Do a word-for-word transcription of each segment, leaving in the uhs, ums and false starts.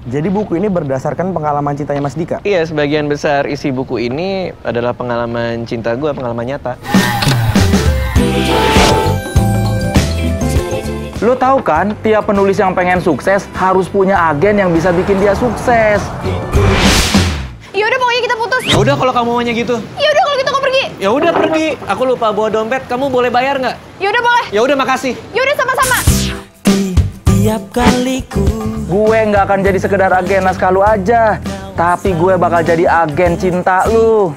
Jadi buku ini berdasarkan pengalaman cintanya Mas Dika? Iya, sebagian besar isi buku ini adalah pengalaman cinta gue, pengalaman nyata. Lo tahu kan, tiap penulis yang pengen sukses harus punya agen yang bisa bikin dia sukses. Yaudah pokoknya kita putus. Ya udah kalau kamu maunya gitu. Yaudah kalau gitu aku pergi. Ya udah pergi. Aku lupa bawa dompet. Kamu boleh bayar nggak? Yaudah boleh. Ya udah makasih. Yaudah sama-sama. Tiap kaliku Gue nggak akan jadi sekedar agen naskah lu aja, tapi gue bakal jadi agen cinta lu.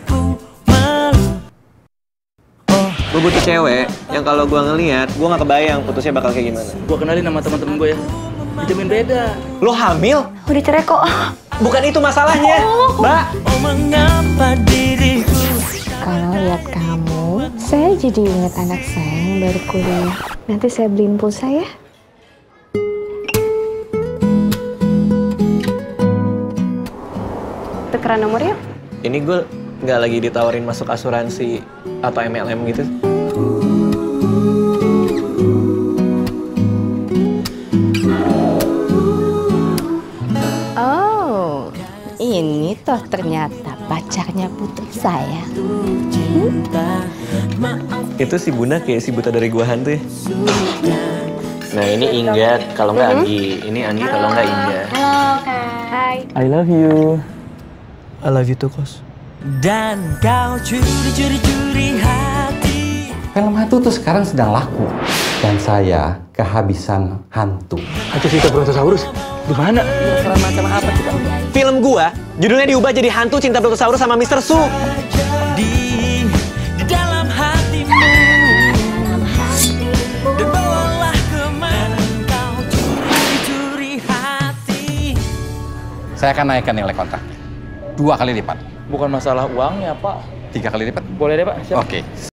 Gue butuh cewek yang kalau gue ngeliat, gue nggak kebayang putusnya bakal kayak gimana. Gue kenalin sama teman-teman gue ya. Dijamin beda. Lo hamil? Udah cerai kok. Bukan itu masalahnya, Mbak. Oh mengapa diriku Kalau lihat kamu, saya jadi ingat anak saya yang baru kuliah. Nanti saya beliin pulsa ya. Tukeran nomor yuk. Ini gue nggak lagi ditawarin masuk asuransi atau M L M gitu. Oh, ini toh ternyata pacarnya putri saya. Itu si Bunda kayak si buta dari gua hantu ya. Nah ini Ingat, kalau nggak Anggi. Ini Anggi, kalau nggak Inga. Halo Kak. Hai. I love you. I love you too, Kos. dan kau curi-curi-curi hati. Film hantu tuh sekarang sedang laku. Dan saya kehabisan hantu. Hantu Cinta Brontosaurus? Di mana? Macam apa coba? Film gua judulnya diubah jadi Hantu Cinta Brontosaurus sama mister Su. Di, di dalam hatimu. Dan bawalah kemana kau curi-curi hati. Saya akan naikkan nilai kontraknya. Dua kali lipat. Bukan masalah uangnya, Pak. Tiga kali lipat. Boleh deh, Pak. Siap. Oke.